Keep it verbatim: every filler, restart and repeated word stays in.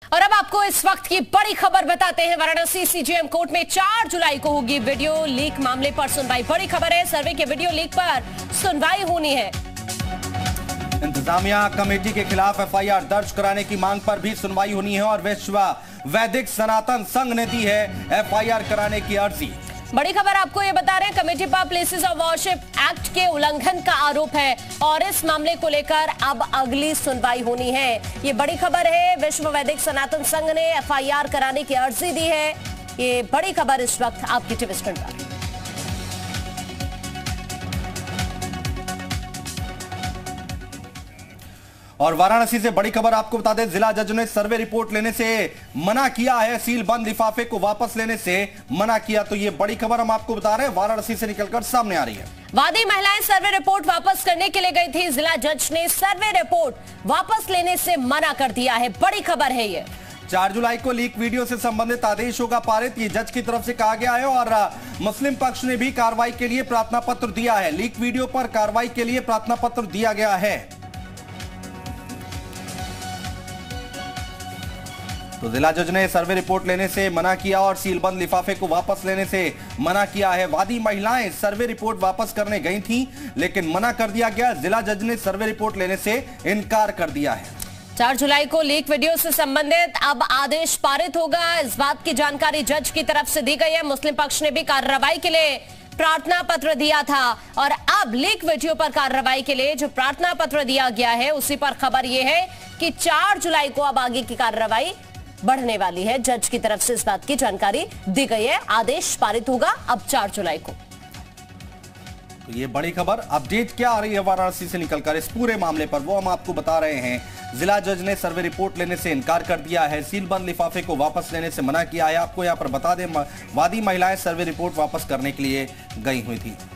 और अब आपको इस वक्त की बड़ी खबर बताते हैं। वाराणसी सीजेएम कोर्ट में चार जुलाई को होगी वीडियो लीक मामले पर सुनवाई। बड़ी खबर है, सर्वे के वीडियो लीक पर सुनवाई होनी है। इंतजामिया कमेटी के खिलाफ एफआईआर दर्ज कराने की मांग पर भी सुनवाई होनी है और विश्व वैदिक सनातन संघ ने दी है एफआईआर कराने की अर्जी। बड़ी खबर आपको ये बता रहे हैं, कमेटी पर प्लेसेस ऑफ वर्शिप एक्ट के उल्लंघन का आरोप है और इस मामले को लेकर अब अगली सुनवाई होनी है। ये बड़ी खबर है, विश्व वैदिक सनातन संघ ने एफआईआर कराने की अर्जी दी है। ये बड़ी खबर इस वक्त आपकी टीवी स्क्रीन पर। और वाराणसी से बड़ी खबर आपको बता दें, जिला जज ने सर्वे रिपोर्ट लेने से मना किया है, सील बंद लिफाफे को वापस लेने से मना किया। तो ये बड़ी खबर हम आपको बता रहे हैं, वाराणसी से निकलकर सामने आ रही है। वादी महिलाएं सर्वे रिपोर्ट वापस करने के लिए गई थी, जिला जज ने सर्वे रिपोर्ट वापस लेने से मना कर दिया है। बड़ी खबर है ये। चार जुलाई को लीक वीडियो से संबंधित आदेश होगा पारित, ये जज की तरफ से कहा गया है और मुस्लिम पक्ष ने भी कार्रवाई के लिए प्रार्थना पत्र दिया है। लीक वीडियो पर कार्रवाई के लिए प्रार्थना पत्र दिया गया है। तो जिला जज ने सर्वे रिपोर्ट लेने से मना किया और सीलबंद लिफाफे को वापस लेने से मना किया है। वादी महिलाएं सर्वे रिपोर्ट वापस करने गई थीं, लेकिन मना कर दिया गया। जिला जज ने सर्वे रिपोर्ट लेने से इनकार कर दिया है। चार जुलाई को लीक वीडियो से संबंधित अब आदेश पारित होगा, इस बात की जानकारी जज की तरफ से दी गई है। मुस्लिम पक्ष ने भी कार्रवाई के लिए प्रार्थना पत्र दिया था और अब लीक वीडियो पर कार्रवाई के लिए जो प्रार्थना पत्र दिया गया है उसी पर खबर यह है कि चार जुलाई को अब आगे की कार्रवाई बढ़ने वाली है। जज की तरफ से इस बात की जानकारी दी गई है। आदेश पारित होगा अब चार जुलाई को। तो ये बड़ी खबर, अपडेट क्या आ रही है वाराणसी से निकलकर इस पूरे मामले पर, वो हम आपको बता रहे हैं। जिला जज ने सर्वे रिपोर्ट लेने से इनकार कर दिया है, सीलबंद लिफाफे को वापस लेने से मना किया है। आपको यहां पर बता दें, वादी महिलाएं सर्वे रिपोर्ट वापस करने के लिए गई हुई थी।